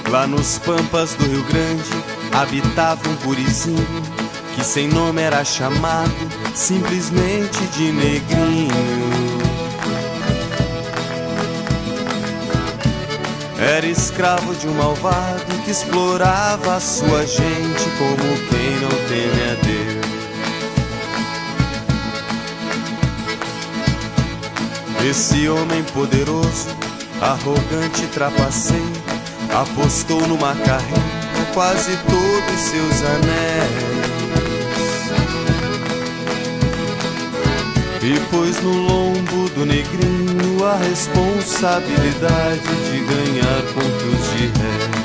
Lá nos pampas do Rio Grande habitava um gurizinho que sem nome era chamado simplesmente de negrinho. Era escravo de um malvado que explorava a sua gente como quem não teme a Deus. Esse homem poderoso, arrogante e trapaceiro, apostou numa carreira quase todos seus anéis e pôs no lombo do negrinho a responsabilidade de ganhar contos de réis.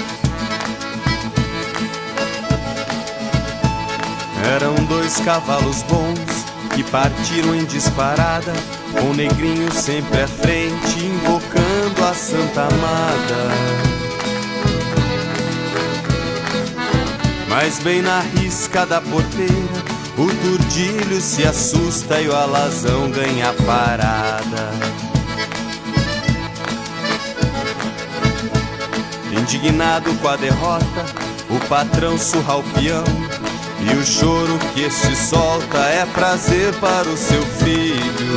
Eram dois cavalos bons que partiram em disparada, com o negrinho sempre à frente, invocando a Santa Amada. Mas bem na risca da porteira, o turdilho se assusta e o alazão ganha a parada. Indignado com a derrota, o patrão surra o peão, e o choro que este solta é prazer para o seu filho.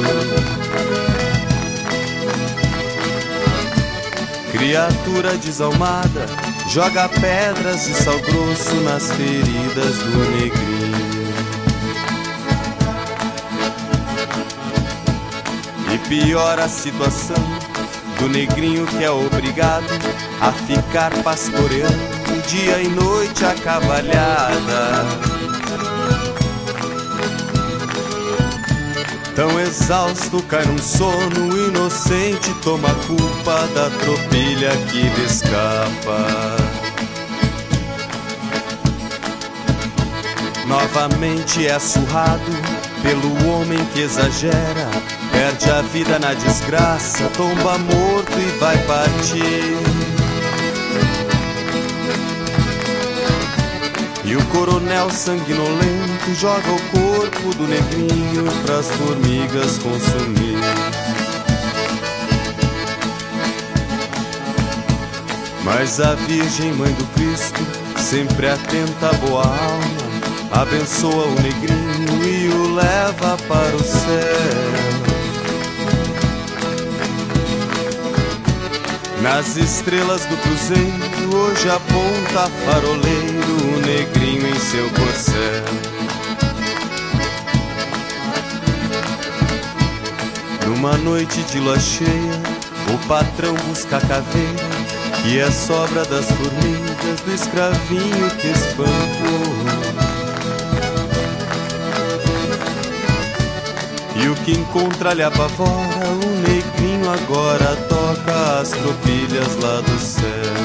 Criatura desalmada, joga pedras de sal grosso nas feridas do negrinho. E piora a situação do negrinho que é obrigado a ficar pastoreando dia e noite a cavalhada. Tão exausto cai num sono, inocente toma a culpa da tropilha que lhe escapa. Novamente é surrado pelo homem que exagera, perde a vida na desgraça, tomba morto e vai partir. E o coronel sanguinolento joga o corpo do negrinho pras formigas consumir. Mas a Virgem Mãe do Cristo, sempre atenta à boa alma, abençoa o negrinho e o leva para o céu. Nas estrelas do cruzeiro, hoje aponta faroleiro o negrinho em seu corcel. Numa noite de lua cheia, o patrão busca a caveira, que é sobra das formigas do escravinho que espancou. E o que encontra lhe apavora, o negrinho agora toca as tropilhas lá do céu.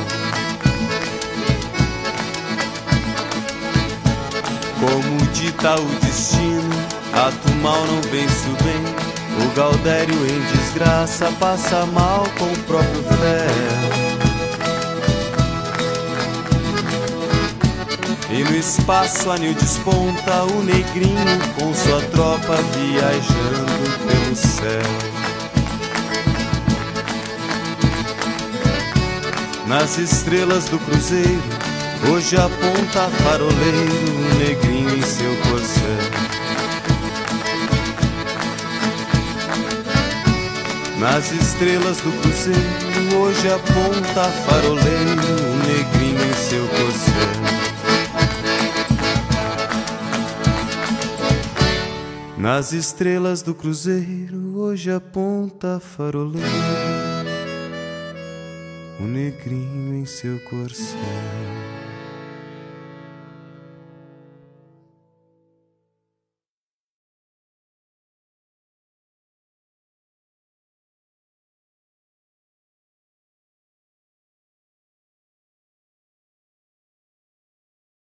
Como dita o destino, ato mal não vence o bem, o Gaudério em desgraça passa mal com o próprio ferro. E no espaço anil desponta o negrinho com sua tropa viajando pelo céu. Nas estrelas do cruzeiro, hoje aponta faroleiro o negrinho em seu corcel. Nas estrelas do cruzeiro, hoje aponta faroleiro o negrinho em seu corcel. Nas estrelas do cruzeiro, hoje aponta faroleiro o negrinho em seu corcel.